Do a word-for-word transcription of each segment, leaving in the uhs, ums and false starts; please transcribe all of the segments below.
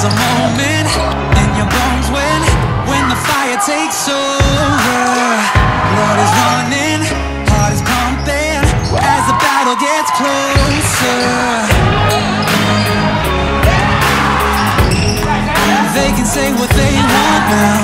There's a moment in your bones when, when the fire takes over. Blood is running, heart is pumping as the battle gets closer. They can say what they want now,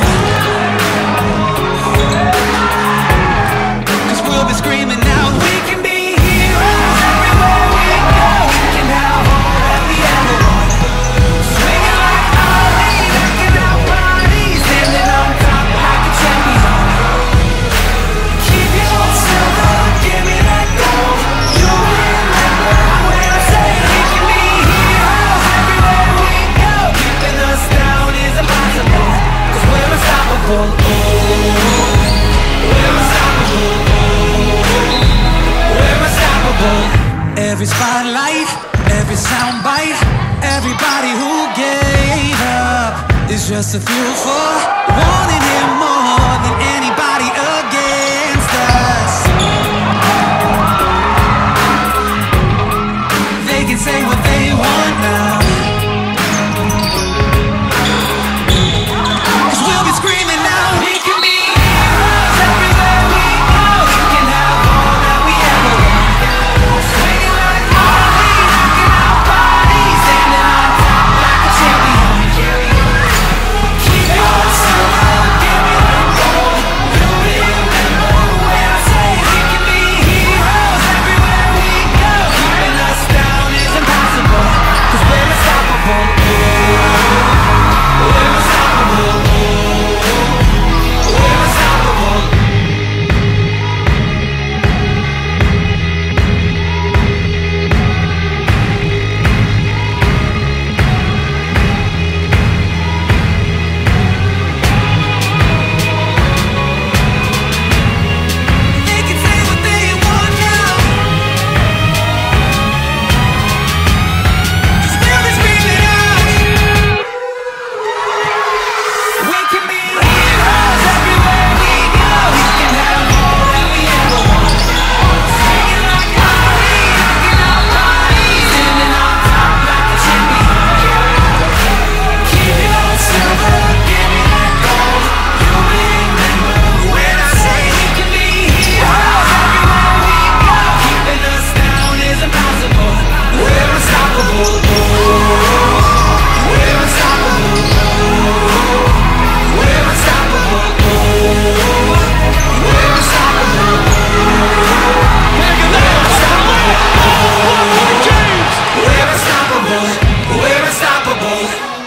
'cause we'll be screaming out, we can be heroes everywhere we go. We can have all that we ever want. Swinging like Ali, rocking our bodies, standing on top like a champion. Keep your silver, give me that gold. You'll remember when I say we can be heroes everywhere we go. Keeping us down is impossible, 'cause we're unstoppable. Oh, we're unstoppable. We're unstoppable. Every spotlight, every soundbite, everybody who gave up is just a fuel for wanting him more than anybody against us. They can say what they want now, 'cause we'll be screaming now, we can be heroes everywhere we go. We can have all that we ever want. Swinging like Ali, rocking our bodies, standing on top like a champion. Keep your silver, give me that gold. You'll remember when I say we can be heroes everywhere we go. Keeping us down is impossible, 'cause we're unstoppable. We're unstoppable. We're unstoppable. They can say what they want now, 'cause we'll be screaming out, we can be heroes everywhere we go. We can have all that we ever want. Swinging like Ali, rocking our bodies, standing on top like a champion. Keep your silver, give me that gold. You'll remember when I say we can be heroes everywhere we go. Keeping us down is impossible. We're unstoppable. We're unstoppable. We're unstoppable. We're unstoppable. We're unstoppable. We're unstoppable.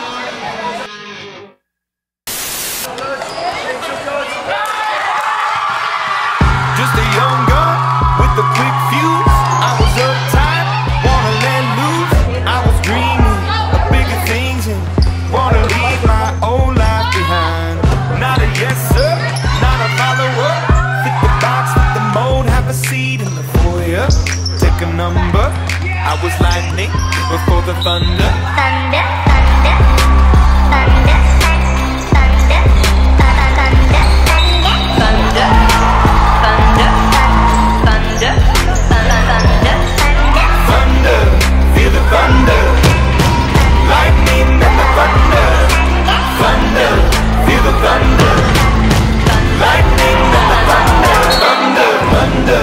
Just a young gun with a quick fuse. I was uptight, wanna let loose. I was dreaming of bigger things and wanna leave my old life behind. Not a yes sir, not a follower. Fit the box, fit the mold, have a seat in the foyer. Take a number. I was lightning before the thunder. Thunder, thunder, thunder, thunder, thunder, thunder, thunder, thunder, thunder, Thunder, feel the thunder. Lightning and the thunder. Thunder, feel the thunder. Lightning and the thunder. Thunder, thunder,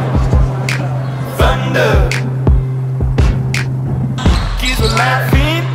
thunder. Kids were laughing,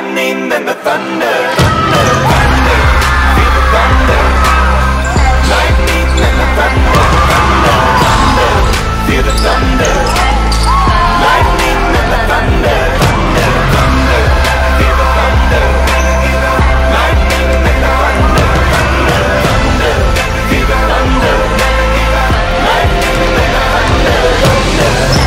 lightning and the thunder, thunder, thunder. Feel the thunder. Lightning and the thunder, thunder, thunder. Feel the thunder. Lightning and the thunder, thunder, thunder. Feel the thunder. Lightning and the thunder, thunder, thunder. Feel the thunder. Lightning and the thunder, thunder.